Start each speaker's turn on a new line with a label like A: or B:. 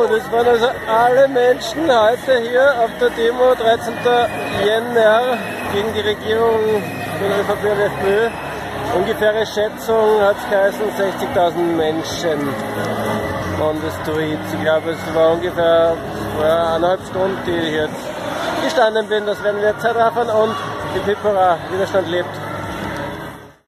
A: das waren also alle Menschen heute hier auf der Demo 13. Jänner gegen die Regierung von ÖVP und FPÖ. Ungefähre Schätzung hat es geheißen 60.000 Menschen on the streets. Ich glaube, es war ungefähr 1,5 Stunden, die ich jetzt gestanden bin. Das werden wir jetzt erfahren und die Pipora, Widerstand lebt.